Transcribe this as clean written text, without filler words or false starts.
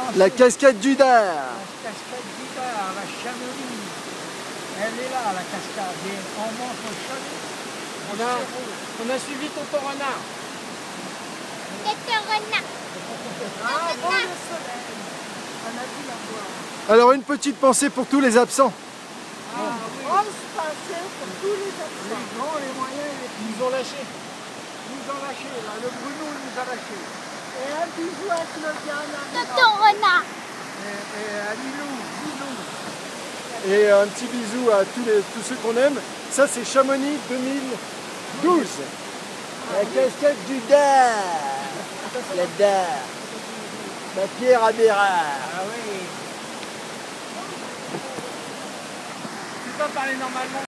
La cascade du Dard. La cascade du Dard, la Chamonix. Elle est là, la cascade. Et on monte au chalet. On a suivi Tonton Renard. Tonton Renard. Ah bon, le soleil. On a vu la voir. Alors une petite pensée pour tous les absents. Ah oui. On se passait pour tous les absents. Les grands, les moyens, Ils nous ont lâchés. nous ont lâchés. Là. Le Bruno nous a lâchés. Et un bisou à Claudiane. Tonton Renard. Et à Lilou. Et un petit bisou à tous ceux qu'on aime. Ça c'est Chamonix 2012. La cascade du Dard. La Dard. La pierre à Bérard. Ah oui. Tu peux pas parler normalement.